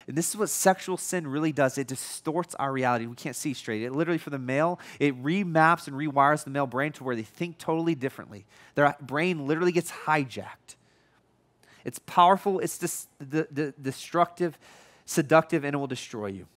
And this is what sexual sin really does. It distorts our reality. We can't see straight. It literally, for the male, it remaps and rewires the male brain to where they think totally differently. Their brain literally gets hijacked. It's powerful, it's destructive, seductive, and it will destroy you.